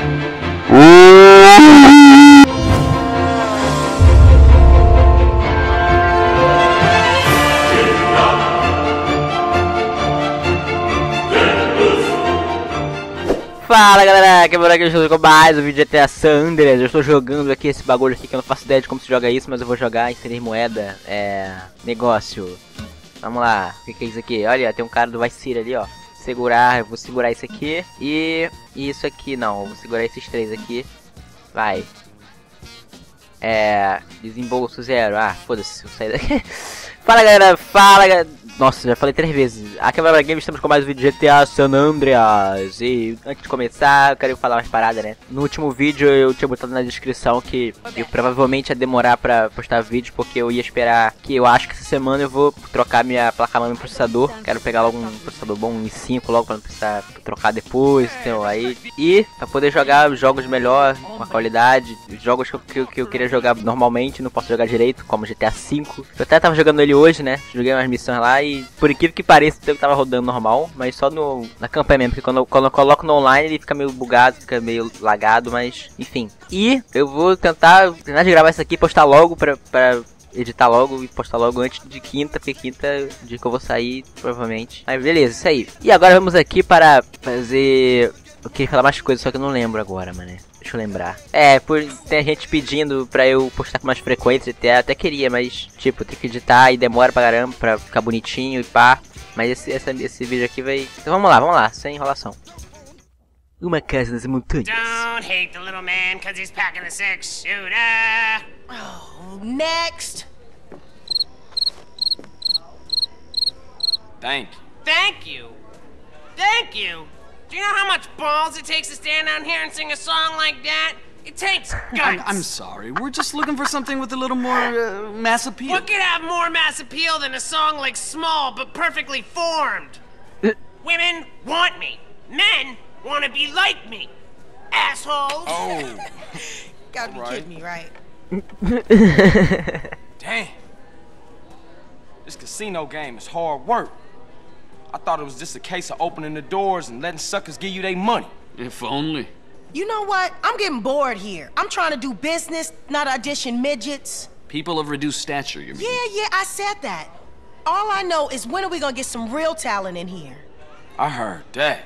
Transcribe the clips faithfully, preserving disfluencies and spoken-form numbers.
Fala galera, aqui é o Moleque, eu estou com mais um vídeo de G T A San Andreas. Eu estou jogando aqui esse bagulho aqui que eu não faço ideia de como se joga isso, mas eu vou jogar em três moeda. É... negócio. Vamos lá, o que, que é isso aqui? Olha, tem um cara do Vice City ali, ó. Segurar, eu vou segurar isso aqui e... e isso aqui não, eu vou segurar esses três aqui. Vai. É... desembolso zero, ah, foda-se, vou sair daqui. Fala galera, fala galera. Nossa, já falei três vezes. Aqui é o Gamer Games, estamos com mais um vídeo de G T A San Andreas. E antes de começar, eu quero falar umas paradas, né? No último vídeo eu tinha botado na descrição que eu provavelmente ia demorar pra postar vídeo, porque eu ia esperar que eu acho que essa semana eu vou trocar minha placa-mãe e processador. Quero pegar logo um processador bom, um i cinco logo, pra não precisar trocar depois, então aí. E pra poder jogar jogos melhor, com a qualidade, jogos que eu, que, eu, que eu queria jogar normalmente, não posso jogar direito, como G T A cinco. Eu até tava jogando ele hoje, né? Joguei umas missões lá e... por incrível que pareça, eu tava rodando normal, mas só no, na campanha mesmo, porque quando eu, quando eu coloco no online ele fica meio bugado, fica meio lagado, mas enfim. E eu vou tentar terminar de gravar isso aqui e postar logo pra, pra editar logo e postar logo antes de quinta, porque quinta é o dia que eu vou sair, provavelmente. Mas beleza, isso aí. E agora vamos aqui para fazer... eu queria falar mais coisas, só que eu não lembro agora, mano. Deixa eu lembrar. É, por tem gente pedindo pra eu postar com mais frequência, até, até queria, mas tipo, tem que editar e demora pra caramba pra ficar bonitinho e pá. Mas esse, essa, esse vídeo aqui vai... então vamos lá, vamos lá, sem enrolação. Uma casa nas montanhas. Don't hate the little man cause he's packing a six shooter. Oh, next. Thank you. Thank you. Thank you. Do you know how much balls it takes to stand down here and sing a song like that? It takes guts. I'm, I'm sorry. We're just looking for something with a little more uh, mass appeal. What could have more mass appeal than a song like Small but perfectly formed? Women want me. Men want to be like me. Assholes. Oh. Gotta be Right. kidding me, right? Damn. This casino game is hard work. I thought it was just a case of opening the doors and letting suckers give you their money. If only. You know what? I'm getting bored here. I'm trying to do business, not audition midgets. People of reduced stature, you mean? Yeah, yeah, I said that. All I know is when are we gonna get some real talent in here? I heard that.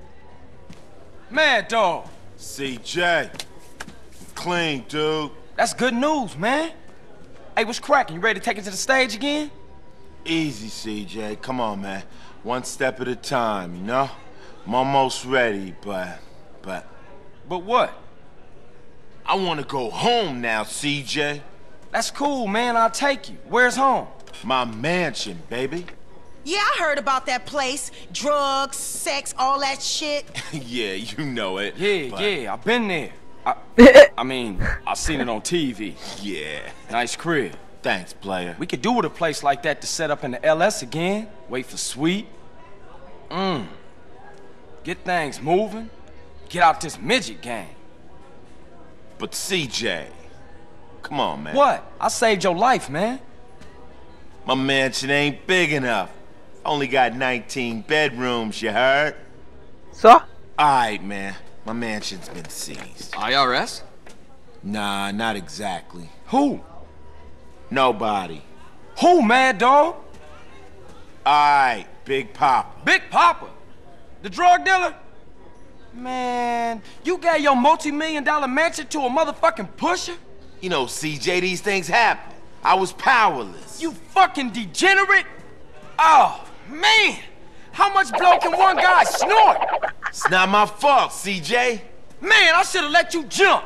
Mad Dog. C J. Clean, dude. That's good news, man. Hey, what's cracking? You ready to take it to the stage again? Easy, C J. Come on, man. One step at a time, you know? I'm almost ready, but... but... But what? I want to go home now, C J. That's cool, man. I'll take you. Where's home? My mansion, baby. Yeah, I heard about that place. Drugs, sex, all that shit. Yeah, you know it. Yeah, but- yeah. I've been there. I, I mean, I've seen it on T V. Yeah. Nice crib. Thanks, player. We could do with a place like that to set up in the L S again. Wait for Sweet. Mmm. Get things moving. Get out this midget game. But C J, come on, man. What? I saved your life, man. My mansion ain't big enough. Only got nineteen bedrooms, you heard? Só? Alright, man. My mansion's been seized. I R S? Nah, not exactly. Who? Nobody. Who, Mad Dog? Alright, Big Papa. Big Papa. The drug dealer? Man, you gave your multi-million dollar mansion to a motherfucking pusher? You know, C J, these things happen. I was powerless. You fucking degenerate? Oh, man! How much blow can one guy snort? It's not my fault, C J. Man, I should have let you jump.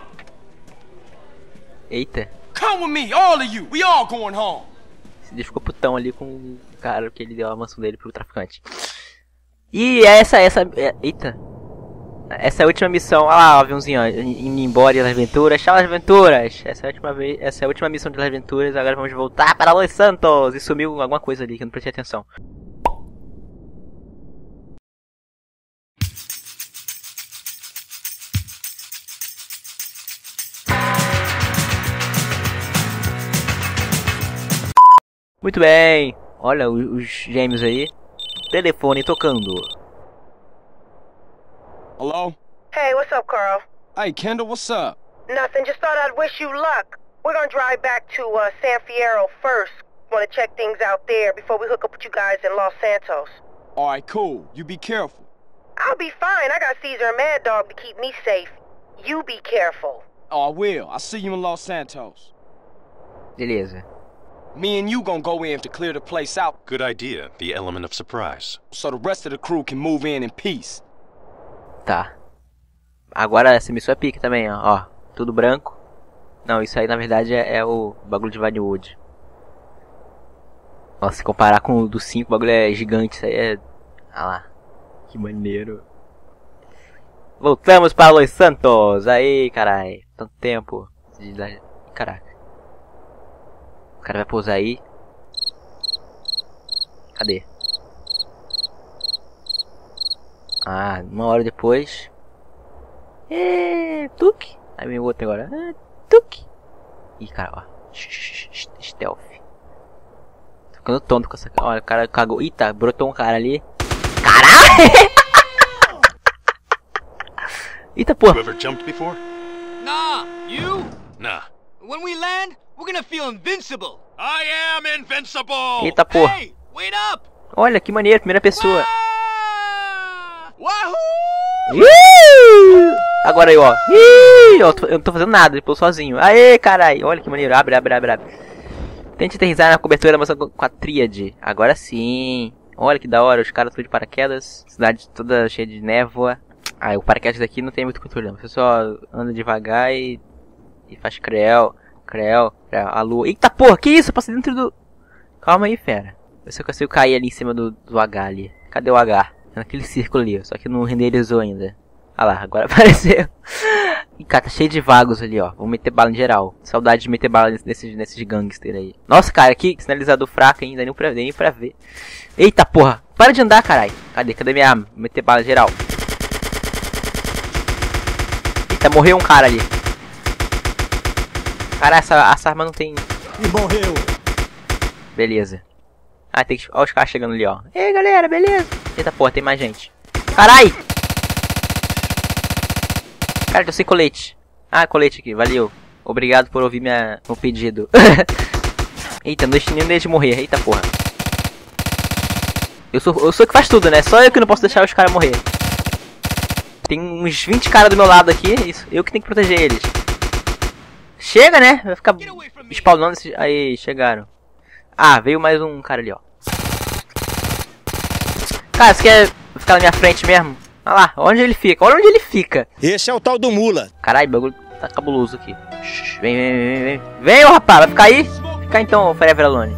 Eita. Come with me, all of you. We all going home. Esse dia ficou putão ali com o cara que ele deu a mansão dele pro traficante. E essa, essa... é- eita. Essa é a última missão. Olha lá o aviãozinho, ó, indo embora de Las Aventuras. Tchau, Las Aventuras. Essa é a última vez, essa é a última missão de Las Aventuras. Agora vamos voltar para Los Santos. E sumiu alguma coisa ali que eu não prestei atenção. Muito bem. Olha os, os gêmeos aí. Telefone tocando. Hello? Hey, what's up, Carl? Hey, Kendall, what's up? Nothing, just thought I'd wish you luck. We're gonna drive back to uh, San Fierro first. Wanna check things out there before we hook up with you guys in Los Santos. All right, cool. You be careful. I'll be fine. I got Caesar and Mad Dog to keep me safe. You be careful. Oh, I will. I'll see you in Los Santos. Beleza. Me and you gonna go in to clear the place out. Good idea, the element of surprise. So the rest of the crew can move in in peace. Tá. Agora essa missão é pique também, ó. Ó, tudo branco. Não, isso aí na verdade é, é o bagulho de Vinewood. Ó, se comparar com o do cinco, o bagulho é gigante. Isso aí é... Ah lá. Que maneiro. Voltamos para Los Santos. Aí, carai. Tanto tempo. Caraca. O cara vai pousar aí. Cadê? Ah, uma hora depois. É, tuque. Aí vem o outro agora. É, tuque. Ih, cara, ó. Stealth. Tô ficando tonto com essa. Olha, o cara cagou. Eita, brotou um cara ali. Caralho! Eita, porra. You ever jumped before? Nah, you? Nah. When we land, we're gonna feel invincible. I am invincible! Eita, porra. Hey, wait up! Olha, que maneiro, primeira pessoa. Ah! Wahoo! Ih! Agora aí, ó. Ih! Eu, tô, eu não tô fazendo nada, ele sozinho. Aê, carai. Olha que maneiro. Abre, abre, abre, abre. Tente aterrissar na cobertura da mansão com a tríade. Agora sim. Olha que da hora, os caras estão de paraquedas. Cidade toda cheia de névoa. Ah, o paraquedas daqui não tem muito controle, não. Você só anda devagar e... E faz creu, creu, creu, a lua. Eita porra, que isso? Eu passei dentro do... Calma aí, fera. Eu só consigo cair ali em cima do, do H ali. Cadê o H? É naquele círculo ali, ó. Só que não renderizou ainda. Ah lá, agora apareceu. E cara, tá cheio de vagos ali, ó. Vou meter bala em geral. Saudade de meter bala nesses, nesses gangster aí. Nossa, cara, que sinalizador fraco ainda. Nem pra, nem pra ver. Eita porra. Para de andar, caralho. Cadê? Cadê minha arma? Vou meter bala em geral. Eita, morreu um cara ali. Cara, essa, essa arma não tem... E morreu. Beleza. Ah, tem que... Olha os caras chegando ali, ó. Ei, galera, beleza? Eita porra, tem mais gente. Carai! Cara, tô sem colete. Ah, colete aqui, valeu. Obrigado por ouvir minha... meu pedido. Eita, não deixe nenhum deles morrer. Eita porra. Eu sou, eu sou que faz tudo, né? Só eu que não posso deixar os caras morrer. Tem uns vinte caras do meu lado aqui. Isso, eu que tenho que proteger eles. Chega, né? Vai ficar spawnando esses... Aí, chegaram. Ah, veio mais um cara ali, ó. Cara, você quer ficar na minha frente mesmo? Olha lá, onde ele fica? Olha onde ele fica. Esse é o tal do Mula. Caralho, o bagulho tá cabuloso aqui. Vem, vem, vem, vem. Vem, ô rapaz, vai ficar aí? Fica então, Forever Alone.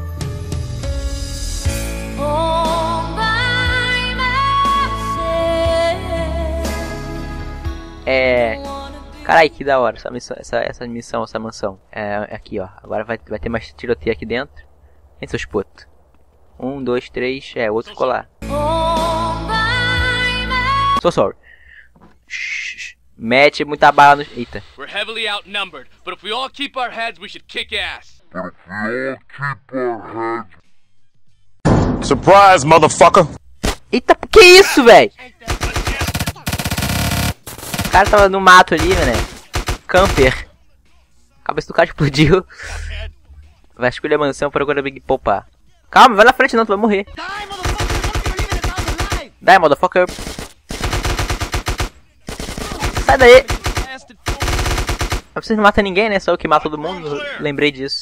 É... Caralho, que da hora essa missão, essa, essa missão, essa mansão. É, é aqui, ó. Agora vai, vai ter mais tiroteio aqui dentro. Vem, seus putos. Um, dois, três. É, outro ficou lá. So sorry. Shhh. Mete muita bala no... Eita. We're heavily outnumbered, but if we all keep our heads, we should kick ass. Surprise, motherfucker! Eita, que isso, velho? O cara tava no mato ali, né? Camper. A cabeça do cara explodiu. Vai escolher a mansão para agora Big poupar. Calma, vai na frente não, tu vai morrer. Die, motherfucker. Sai daí. Mas vocês não matam ninguém, né? Só eu que mato todo mundo. Lembrei disso.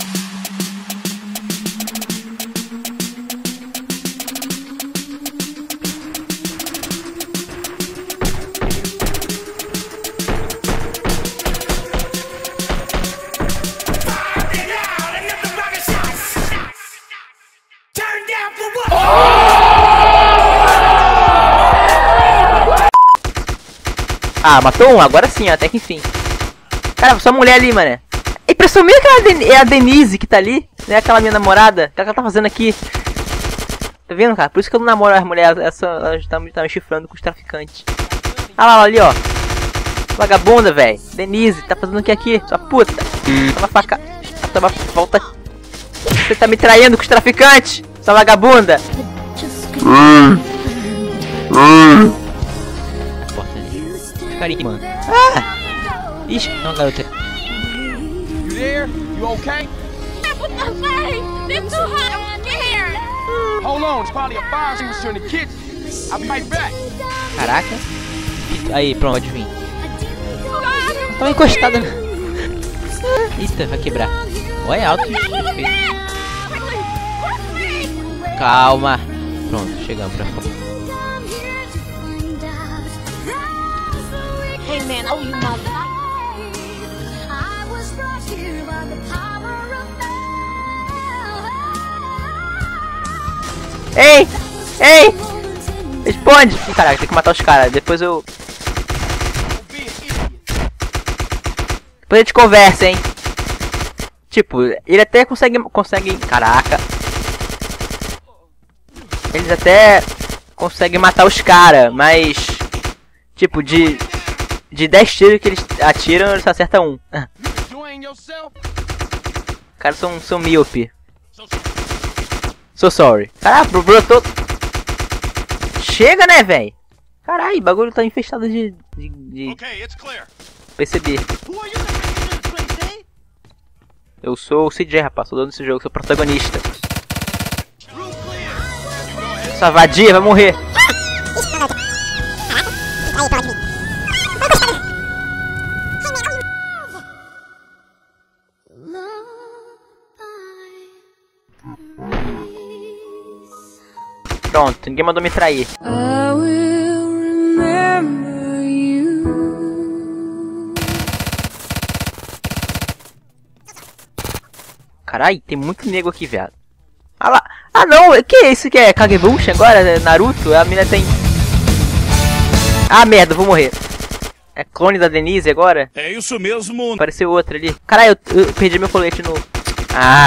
Ah, matou um? Agora sim, até que enfim. Cara, só mulher ali, mano. Impressão minha que é a Denise que tá ali. Não é aquela minha namorada. O que ela tá fazendo aqui? Tá vendo, cara? Por isso que eu não namoro as mulheres. Essa, elas tá, tá me chifrando com os traficantes. Ah lá, ali, ó. Vagabunda, velho. Denise, tá fazendo o que aqui? Sua puta. Toma faca. Toma, volta. Você tá me traindo com os traficantes. Sua vagabunda. carinha, mano. Ah! Ixi, não, garota. You there? You okay? What the fuck? It's too hot in here. Hold on, it's probably a fire extinguisher in the kitchen. I'll be right back. Caraca. Aí, pronto, pode vir. Tava encostada. Eita, vai quebrar. Olha, alto. Calma. Pronto, chegamos pra fora. Hey man, oh you mother. Ei! Ei! Responde! Ih, caraca, tem que matar os caras. Depois eu... Depois a gente conversa, hein? Tipo, ele até consegue... consegue... Caraca. Eles até... conseguem matar os caras, mas... Tipo, de... De dez tiros que eles atiram, eles só acertam um. Os caras são, são míope. So sorry. Caraca, brotou... Chega, né, velho? Caralho, o bagulho tá infestado de... de, de... P C B. Eu sou o C J, rapaz. Sou dono desse jogo, sou o protagonista. Essa vadia vai morrer. Pronto, ninguém mandou me trair. Caralho, tem muito nego aqui, viado. Ah lá. Ah não, que é isso que é? Kagebunshin agora? Naruto? A mina tem... Ah merda, vou morrer. É clone da Denise agora? É isso mesmo. Apareceu outra ali. Caralho, eu, eu perdi meu colete no... Ah!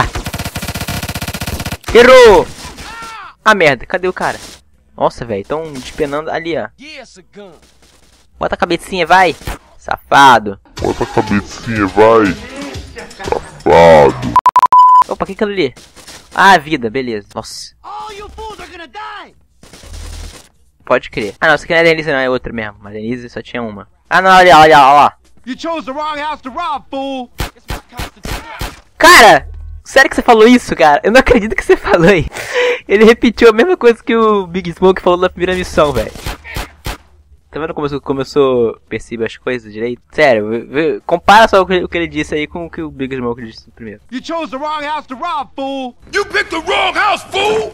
Errou! Ah merda, cadê o cara? Nossa, velho, tão despenando ali, ó. Bota a cabecinha, vai! Safado! Bota a cabecinha, vai! Safado! Opa, o que que é ali? Ah, vida, beleza. Nossa. Pode crer. Ah não, essa aqui não é a Denise, não, é outra mesmo. A Denise só tinha uma. Ah não, olha, olha, olha lá. Cara! Sério que você falou isso, cara? Eu não acredito que você falou aí. Ele repetiu a mesma coisa que o Big Smoke falou na primeira missão, velho. Tá vendo como eu, como eu sou, percebo as coisas direito? Sério, vê, vê, compara só o que, o que ele disse aí com o que o Big Smoke disse primeiro. You chose the wrong house to rob, fool! You picked the wrong house, fool!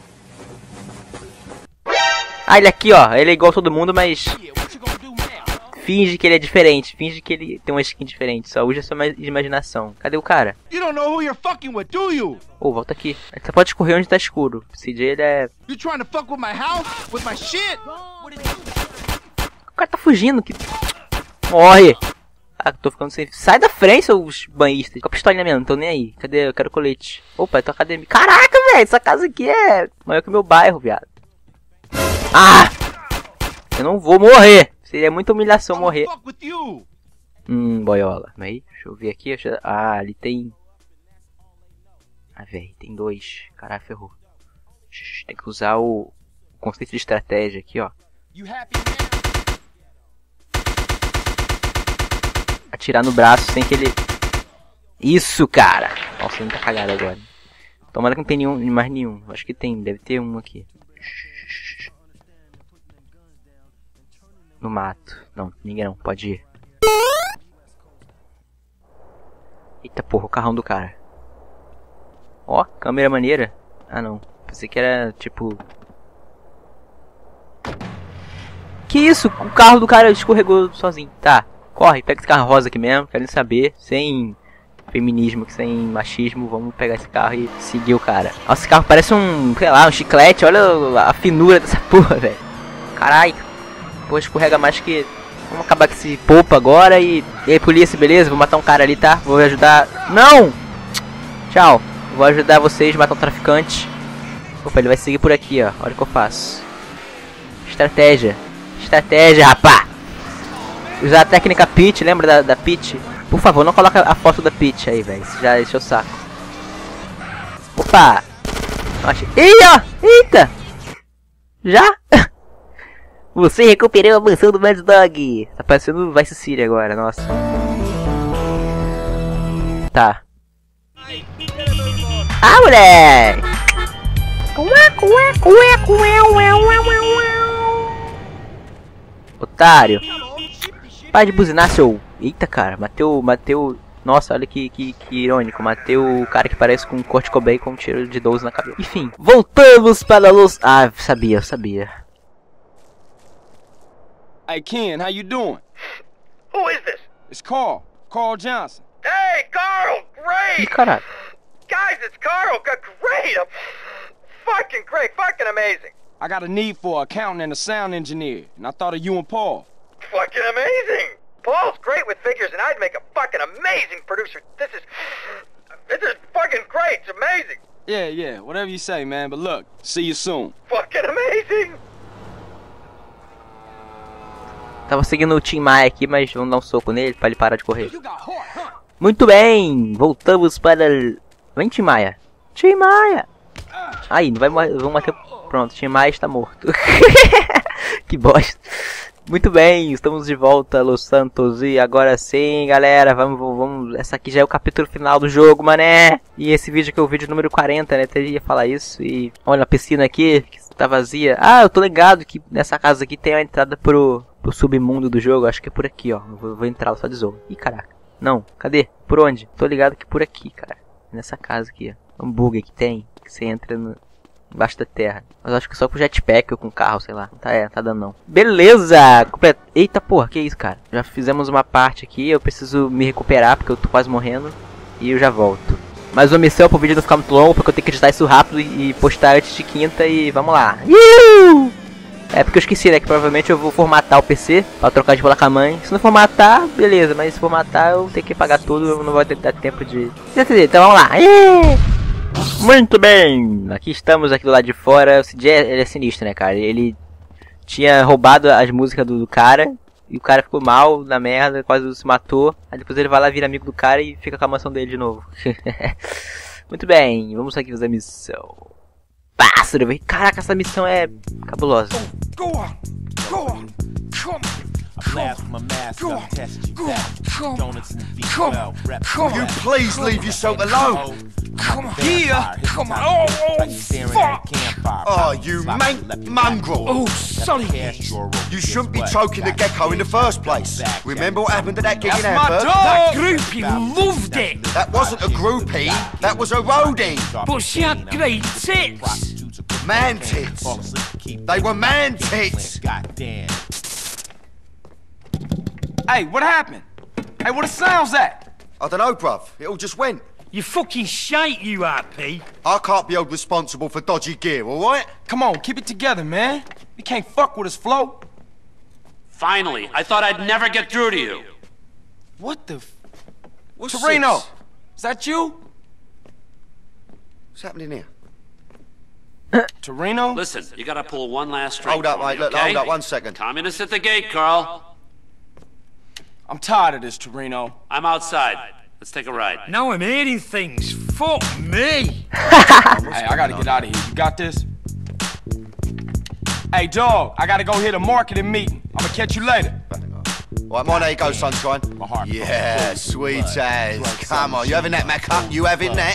Ah, ele aqui, ó. Ele é igual a todo mundo, mas... Finge que ele é diferente. Finge que ele tem uma skin diferente. Só usa sua imaginação. Cadê o cara? You don't know who you're fucking with, do you? Oh, volta aqui. Você pode escorrer onde tá escuro. O C J, ele é... You trying to fuck with my house? With my shit? O cara tá fugindo. Que... Morre. Ah, tô ficando sem... Sai da frente, seus banhistas. Com a pistolinha mesmo, não tô nem aí. Cadê? Eu quero colete. Opa, eu tô academia. Caraca, velho. Essa casa aqui é maior que o meu bairro, viado. Ah! Eu não vou morrer. Seria muita humilhação morrer. Hum, boiola. Aí, deixa eu ver aqui. Ah, ali tem... Ah, velho, tem dois. Caralho, ferrou. Tem que usar o conceito de estratégia aqui, ó. Atirar no braço sem que ele... Isso, cara! Nossa, ele tá cagado agora. Tomara que não tem nenhum, mais nenhum. Acho que tem, deve ter um aqui. No mato. Não, ninguém não, pode ir. Eita porra, o carrão do cara. Ó, câmera maneira. Ah não, pensei que era tipo... Que isso? O carro do cara escorregou sozinho. Tá, corre, pega esse carro rosa aqui mesmo. Quero saber, sem feminismo, sem machismo. Vamos pegar esse carro e seguir o cara. Nossa, esse carro parece um, sei lá, um chiclete. Olha a finura dessa porra, velho. Caralho. Pô, escorrega mais que... Vamos acabar com esse popo agora e... E aí, polícia, beleza? Vou matar um cara ali, tá? Vou ajudar... Não! Tchau. Vou ajudar vocês a matar um traficante. Opa, ele vai seguir por aqui, ó. Olha o que eu faço. Estratégia. Estratégia, rapá! Usar a técnica Peach, lembra da, da Peach? Por favor, não coloca a foto da Peach aí, velho. Isso já encheu o saco. Opa! Ih, ó! Eita! Já? Você recuperou a mansão do Mad Dog. Tá parecendo o Vice City agora, nossa. Tá. Ah, moleque! Otário. Para de buzinar, seu... Eita, cara. Mateu... Mateu... Nossa, olha que, que, que irônico. Mateu o cara que parece com um Kurt Cobain com um tiro de doze na cabeça. Enfim. Voltamos para a luz... Ah, sabia, eu sabia. Hey, Ken, how you doing? Who is this? It's Carl. Carl Johnson. Hey, Carl! Great! Caralho. Guys, it's Carl! G great! I'm fucking great! Fucking amazing! I got a need for an accountant and a sound engineer, and I thought of you and Paul. Fucking amazing! Paul's great with figures, and I'd make a fucking amazing producer. This is... This is fucking great! It's amazing! Yeah, yeah, whatever you say, man. But look, see you soon. Fucking amazing! Tava seguindo o Tim Maia aqui, mas vamos dar um soco nele pra ele parar de correr. Muito bem, voltamos para... Vem, Tim Maia. Tim Maia. Aí, não vai morrer, vamos matar... Pronto, Tim Maia está morto. Que bosta. Muito bem, estamos de volta, Los Santos. E agora sim, galera, vamos, vamos... Essa aqui já é o capítulo final do jogo, mané. E esse vídeo aqui é o vídeo número quarenta, né? Teria falar isso. E olha a piscina aqui, que tá vazia. Ah, eu tô ligado que nessa casa aqui tem a entrada pro... pro submundo do jogo, acho que é por aqui, ó. Vou, vou entrar só de zoom. Ih, caraca. Não, cadê? Por onde? Tô ligado que por aqui, cara. Nessa casa aqui, ó. Um bug que tem, que você entra no... embaixo da terra. Mas acho que só com jetpack ou com carro, sei lá. Tá, é, tá dando não. Beleza! Complet... Eita porra, que isso, cara? Já fizemos uma parte aqui, eu preciso me recuperar porque eu tô quase morrendo. E eu já volto. Mais uma missão pro vídeo não ficar muito longo, porque eu tenho que editar isso rápido e postar antes de quinta e vamos lá. Iuuu! É porque eu esqueci, né, que provavelmente eu vou formatar o P C pra trocar de placa-mãe. Se não formatar, beleza, mas se formatar eu tenho que pagar tudo, eu não vou ter tempo de... Então vamos lá. Iê! Muito bem, aqui estamos aqui do lado de fora. O C J, ele é sinistro, né, cara? Ele tinha roubado as músicas do, do cara e o cara ficou mal, na merda, quase se matou. Aí depois ele vai lá, vira amigo do cara e fica com a mansão dele de novo. Muito bem, vamos aqui fazer a missão. Pássaro, velho. Caraca, essa missão é cabulosa. Go on, go on, come on, you please leave yourself alone. Come on, here, come on. Oh, oh, fuck. Oh, you man mongrel. Oh, sorry. You shouldn't be choking the gecko in the first place. Remember what happened to that gig in Hamburg? That groupie loved it. That wasn't a groupie, that was a roadie. But she had great tits. Man tits. They were man tits. Hey, what happened? Hey, what the sound's that? I don't know, bruv. It all just went. You fucking shite, you R P. I can't be held responsible for dodgy gear, alright? Come on, keep it together, man. You can't fuck with us, Flo. Finally, I thought I'd never get through to you. What the f... What's Toreno, this? is that you? What's happening here? Toreno? Listen, you gotta pull one last string. Hold up, for me, mate. Look, okay? hold up one second. Communists at the gate, Carl. I'm tired of this, Toreno. I'm outside. Let's take a ride. Now I'm hearing things. Fuck me. Hey, I gotta get out of here. You got this? Hey, dog, I gotta go hit a marketing meeting. I'm gonna catch you later. Right, mine, there you go, sunshine. My heart. Yeah, sweet as. Come on, you having that, Macca? You having that?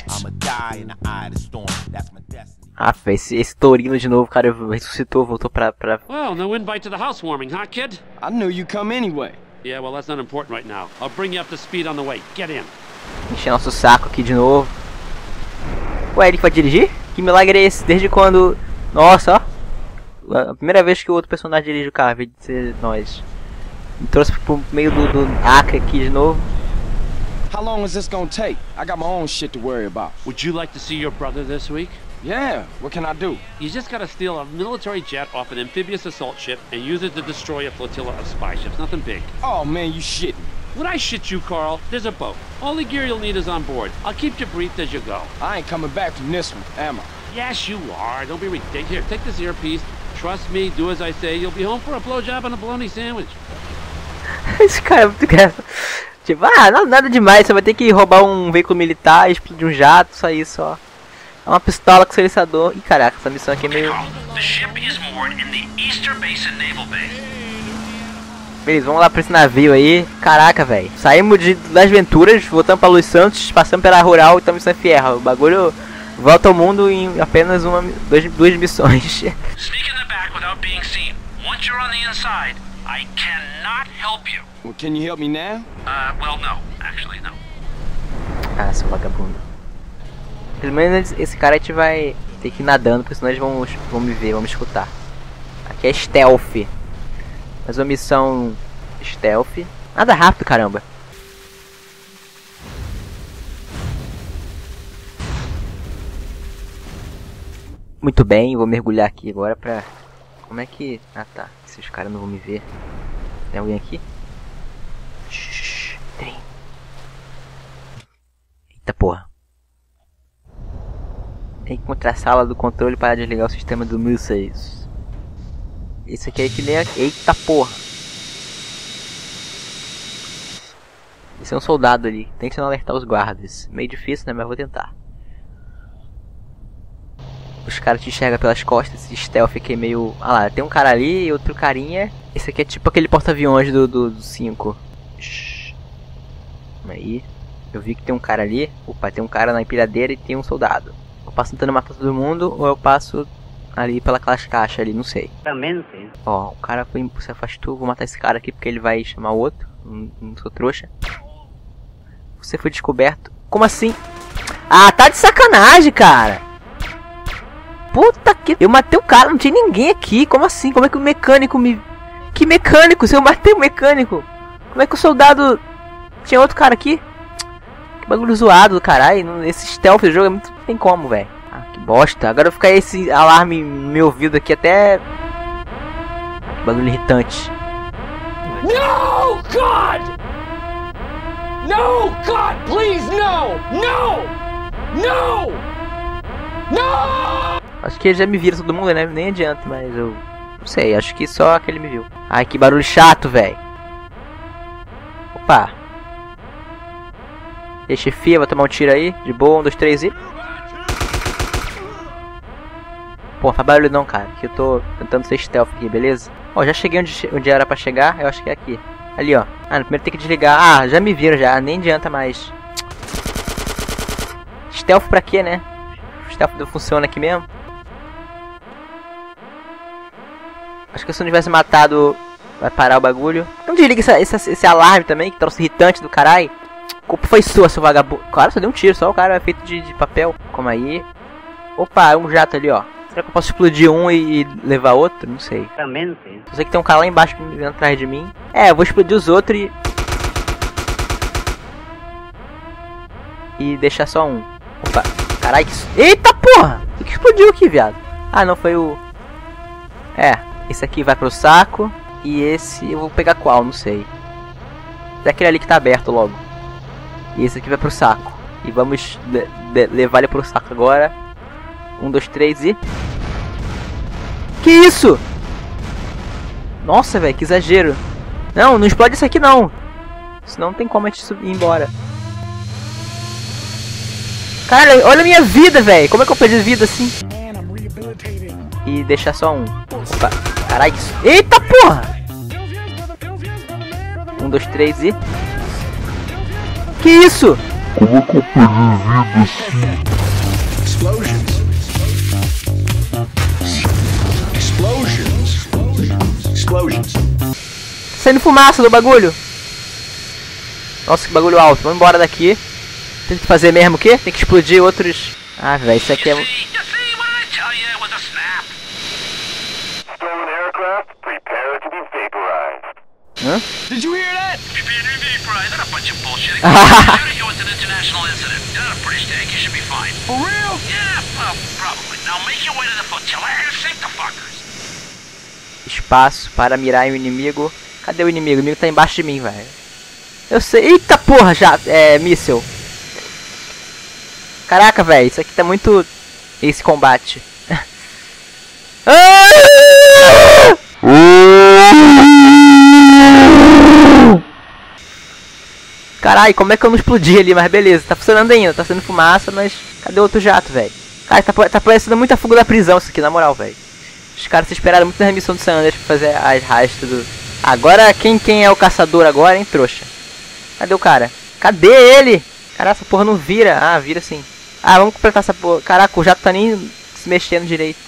Ah, esse, esse Torino de novo, cara, ressuscitou, voltou pra, pra... Well, no invite to the housewarming, huh, kid? I knew you'd come anyway. Yeah, well, that's not important right now. I'll bring you up to speed on the way. Get in. Encher nosso saco aqui de novo. Ué, ele vai dirigir? Que milagre é esse? Desde quando... Nossa, ó. A primeira vez que o outro personagem dirige o carro, ao invés de ser nós. Me trouxe pro meio do, do Acre aqui de novo. How long is this gonna take? I got my own shit to worry about. Would you like to see your brother this week? Yeah, what can I do? You just gotta steal a military jet off an amphibious assault ship and use it to destroy a flotilla of spy ships. Nothing big. Oh man, you shitting. Would I shit you, Carl? There's a boat. All the gear you'll need is on board. I'll keep you briefed as you go. I ain't coming back from this one, am I? Yes, you are. Don't be ridiculous. Here, take this earpiece. Trust me, do as I say. You'll be home for a blowjob and a bologna sandwich. Esse cara é muito engraçado. Tipo, ah, não, nada demais. Você vai ter que roubar um veículo militar, explodir um jato, só isso, ó. É uma pistola com silenciador. Ih, caraca, essa missão aqui é meio... Beleza, vamos lá pra esse navio aí. Caraca, velho. Saímos de das Venturas, voltamos pra Los Santos, passamos pela Rural e estamos em San Fierro. O bagulho volta ao mundo em apenas uma, dois, duas missões. Well, can you help me now? Uh, well, no. Actually, no. Ah, seu vagabundo. Pelo menos esse cara a gente vai ter que ir nadando, porque senão eles vão, vão me ver, vão me escutar. Aqui é stealth. Mas uma missão stealth. Nada rápido, caramba. Muito bem, vou mergulhar aqui agora pra... Como é que... Ah tá, se os caras não vão me ver. Tem alguém aqui? Shhh, tem. Eita porra. Tem que encontrar a sala do controle para desligar o sistema do mísseis. Isso aqui é que nem a... Eita porra. Esse é um soldado ali. Tem que não alertar os guardas. Meio difícil, né? Mas vou tentar. Os caras te enxergam pelas costas. Esse stealth aqui é meio... Ah lá, tem um cara ali e outro carinha. Esse aqui é tipo aquele porta-aviões do cinco. Aí. Eu vi que tem um cara ali. Opa, tem um cara na empilhadeira e tem um soldado. Eu passo tentando matar todo mundo ou eu passo ali pelas caixas ali, não sei. Ó, o cara foi, se afastou. Vou matar esse cara aqui porque ele vai chamar o outro. Não, não sou trouxa. Você foi descoberto. Como assim? Ah, tá de sacanagem, cara. Puta que... Eu matei o cara, não tinha ninguém aqui. Como assim? Como é que o mecânico me... Que mecânico? Se eu matei o mecânico, como é que o soldado... Tinha outro cara aqui? Que bagulho zoado do caralho. Esse stealth do jogo é muito... Não tem como, velho. Ah, que bosta. Agora vai ficar esse alarme no meu ouvido aqui até... Que bagulho irritante. No, God! No, God, please, no! No! No! No! Acho que ele já me viram todo mundo, né? Nem adianta, mas eu... Não sei, acho que só aquele me viu. Ai, que barulho chato, velho. Opa. E aí, chefia, vou tomar um tiro aí. De boa, um, dois, três e... Pô, não faz barulho não, cara. Que eu tô tentando ser stealth aqui, beleza? Ó, já cheguei onde, onde era pra chegar. Eu acho que é aqui. Ali, ó. Ah, primeiro tem que desligar. Ah, já me viram já. Nem adianta mais. Stealth pra quê, né? Stealth não funciona aqui mesmo. Acho que se eu não tivesse matado, vai parar o bagulho. Não desliga essa, essa, esse alarme também, que trouxe irritante do caralho. A culpa foi sua, seu vagabundo. Claro, só deu um tiro, só o cara é feito de, de papel. Como aí. Opa, um jato ali, ó. Será que eu posso explodir um e, e levar outro? Não sei. Também sei. Eu sei que tem um cara lá embaixo vindo atrás de mim. É, eu vou explodir os outros e... E deixar só um. Opa, caralho, que... Eita porra! O que explodiu aqui, viado? Ah, não, foi o... É. Esse aqui vai pro saco. E esse eu vou pegar qual, não sei. É aquele ali que tá aberto logo. E esse aqui vai pro saco. E vamos levar ele pro saco agora. Um, dois, três e... Que isso? Nossa, velho, que exagero. Não, não explode isso aqui não. Senão não tem como a gente ir embora. Caralho, olha a minha vida, velho. Como é que eu perdi vida assim? E deixar só um. Opa, caralho. Eita porra! Um, dois, três e... Que isso? Como é que eu perdi vida assim? Explosions. Explosions. Explosions. Saindo fumaça do bagulho. Nossa, que bagulho alto. Vamos embora daqui. Tem que fazer mesmo o quê? Tem que explodir outros... Ah, velho, isso aqui é... Hã? Did you hear that? That's a bunch of bullshit. You was an international incident. You're not a British tank. You should be fine. For real? Yeah, well, probably. Now make your way to the flotilla and sink the fuckers. Espaço para mirar o inimigo. Cadê o inimigo? O inimigo tá embaixo de mim, velho. Eu sei. Eita porra, já. É, míssil. Caraca, velho. Isso aqui tá muito... Esse combate. Caralho, como é que eu não explodi ali? Mas beleza, tá funcionando ainda. Tá saindo fumaça, mas... Cadê o outro jato, velho? Cara, tá, tá parecendo muita fuga da prisão isso aqui, na moral, velho. Os caras se esperaram muito na remissão do San Andreas pra fazer as rastas do... Agora, quem, quem é o caçador agora, hein, trouxa? Cadê o cara? Cadê ele? Caraca, essa porra não vira. Ah, vira sim. Ah, vamos completar essa porra. Caraca, o jato tá nem se mexendo direito.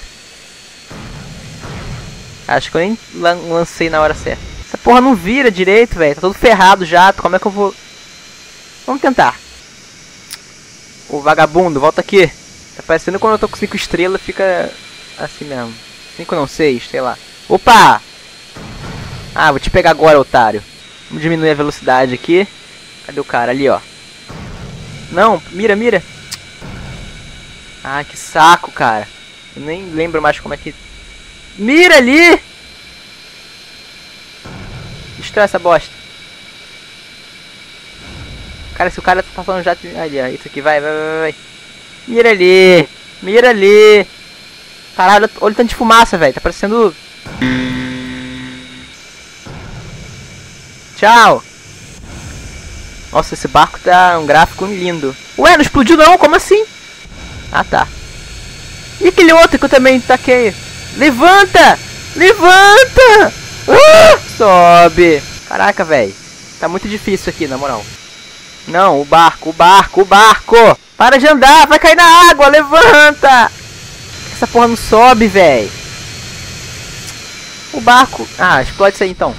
Acho que eu nem lan lancei na hora certa. Essa porra não vira direito, velho. Tá todo ferrado o jato. Como é que eu vou... Vamos tentar. O vagabundo, volta aqui. Tá parecendo quando eu tô com cinco estrelas, fica assim mesmo. cinco não, seis, sei lá. Opa! Ah, vou te pegar agora, otário. Vamos diminuir a velocidade aqui. Cadê o cara? Ali, ó. Não, mira, mira. Ah, que saco, cara. Eu nem lembro mais como é que... Mira ali! Destrói essa bosta. Cara, se o cara tá passando já... Ali, ó. Isso aqui, vai, vai, vai, vai. Mira ali! Mira ali! Caralho, olha o tanto de fumaça, velho. Tá parecendo... Tchau! Nossa, esse barco tá um gráfico lindo. Ué, não explodiu não? Como assim? Ah, tá. E aquele outro que eu também taquei? Levanta! Levanta! Ah! Sobe! Caraca, velho. Tá muito difícil aqui, na moral. Não, o barco, o barco, o barco! Para de andar, vai cair na água, levanta! Essa porra não sobe, velho. O barco... Ah, explode isso aí então.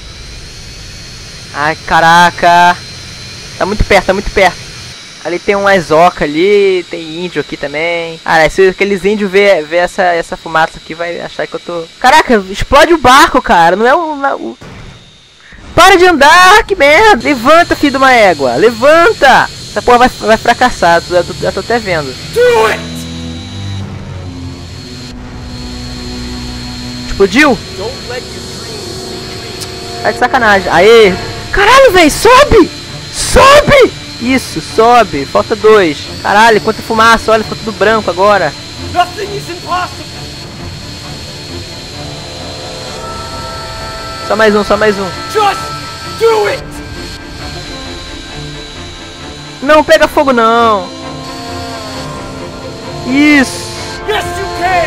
Ai, caraca. Tá muito perto, tá muito perto. Ali tem um Aizoca ali, tem índio aqui também. Ah, se aqueles índios ver, ver essa, essa fumaça aqui, vai achar que eu tô... Caraca, explode o barco, cara. Não é um... um... Para de andar, que merda. Levanta, filho de uma égua. Levanta. Essa porra vai, vai fracassar, já tô, já tô até vendo. Explodiu? Tá de sacanagem. Aê. Caralho, velho, sobe! Sobe! Isso, sobe. Falta dois. Caralho, quanta fumaça. Olha, ficou tudo branco agora. Só mais um, só mais um. Just do it! Não, pega fogo não. Isso. Yes, you can!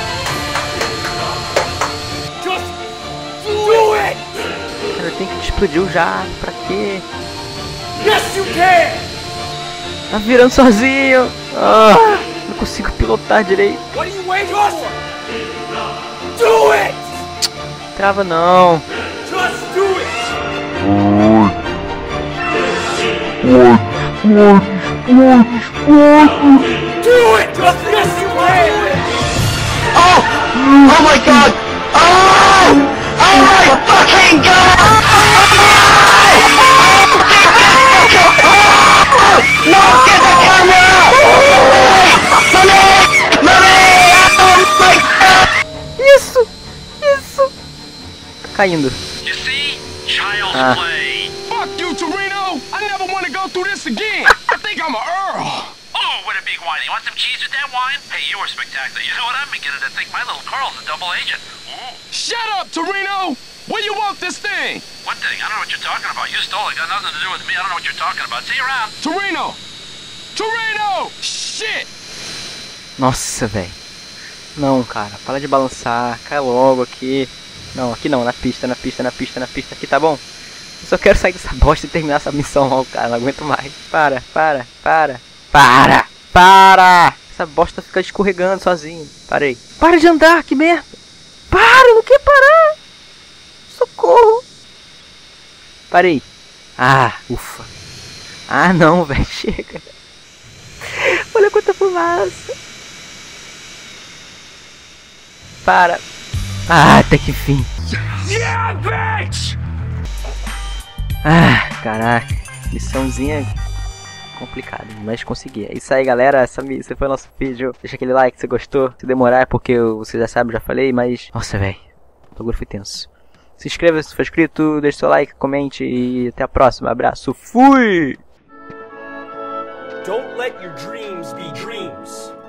Just do it! Cara, tem que explodir o jato. Pra quê? Yes, you can! Tá virando sozinho. Ah, não consigo pilotar direito. What are you waiting for? Do it! Trava não. Just do it! Do it! Just yes, you can! Oh! Oh my god! Oh! Oh my fucking god! No! Get the camera! Mommy! Mommy! Oh my god! Isso! Isso! Tá caindo. You see? Child's Ah. play. Fuck you, Torino! I never want to go through this again! I think I'm a Earl! Oh, what a big wine. You want some cheese with that wine? Hey, you were spectacular. You know what? I'm beginning to think my little Carl's a double agent. Ooh. Shut up, Torino! Where you want this thing? What thing? I don't know what you're talking about. You stole it. Got nothing to do with me. I don't know what you're talking about. See you around. Torino! Torino! Shit! Nossa, velho. Não, cara. Para de balançar. Cai logo aqui. Não, aqui não. Na pista, na pista, na pista, na pista. Aqui, tá bom? Eu só quero sair dessa bosta e terminar essa missão logo, cara. Não aguento mais. Para, para, para. Para! Para! Essa bosta fica escorregando sozinho. Parei. Para de andar, que merda! Para, não quer parar! Socorro! Parei. Ah, ufa. Ah, não, velho. Chega. Olha quanta fumaça. Para. Ah, até que fim. Yeah, bitch! Ah, caraca. Missãozinha complicada, mas consegui. É isso aí, galera. Essa, esse foi o nosso vídeo. Deixa aquele like se você gostou. Se demorar é porque você já sabe, já falei, mas... Nossa, velho. O bagulho foi tenso. Se inscreva se for inscrito, deixe seu like, comente e até a próxima. Abraço. Fui! Don't let your dreams be dreams.